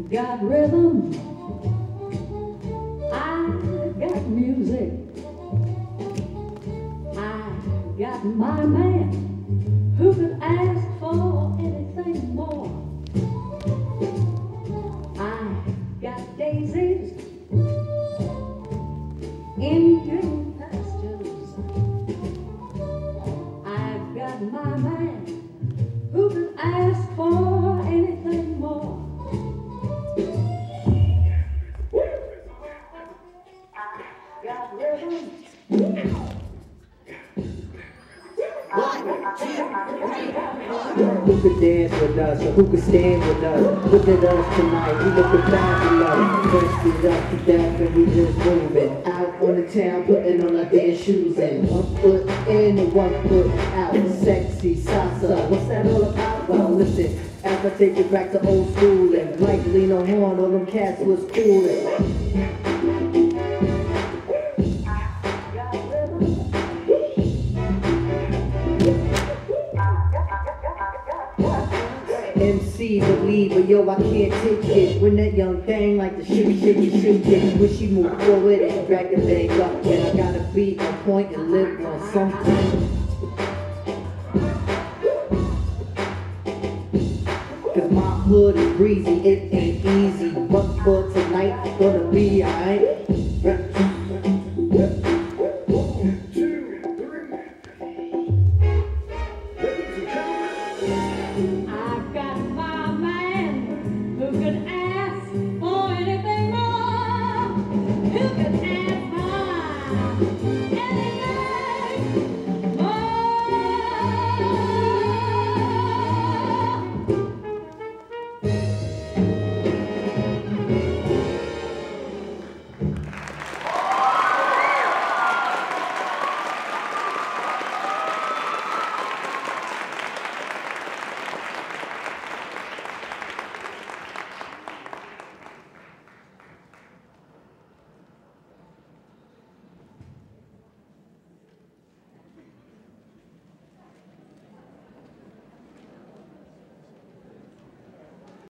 got rhythm, I got music, I got my man. Who could ask for anything more? I got daisies in green pastures. I've got my man. Who could ask for anything more? I got rhythm. Who could dance with us, or who could stand with us? Look at us tonight, we looking fabulous. First is up to death and we just moving. Out on the town, putting on our dance shoes in. 1 foot in and 1 foot out. Sexy salsa, what's that all about? Well, listen, as I take it back to old school and like Lino Horn, all them cats was coolin'. MC believer, yo, I can't take it. When that young thing like the shake it. When she move forward and back the leg up. And I gotta be on point and live on something. Cause my hood is breezy, it ain't easy. But for tonight, it's gonna be alright.